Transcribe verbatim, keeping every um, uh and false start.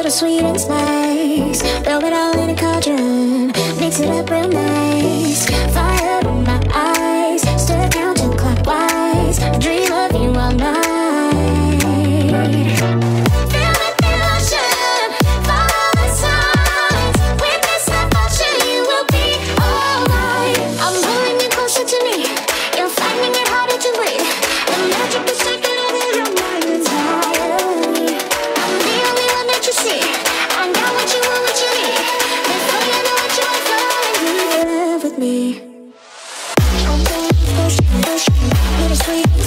sweet and spice. Throw it all in a cauldron, mix it up real nice. Fire in my eyes, stir counterclockwise. I dream of you all night. Feel the devotion, follow the signs. Witness the potion, you will be alright. I'm pulling you closer to me, you're finding it harder to breathe. The magic is taking over your mind entirely. I'm the only one that you see. I got what you want, what you need. Before you know what you're falling in love with me. Bittersweet.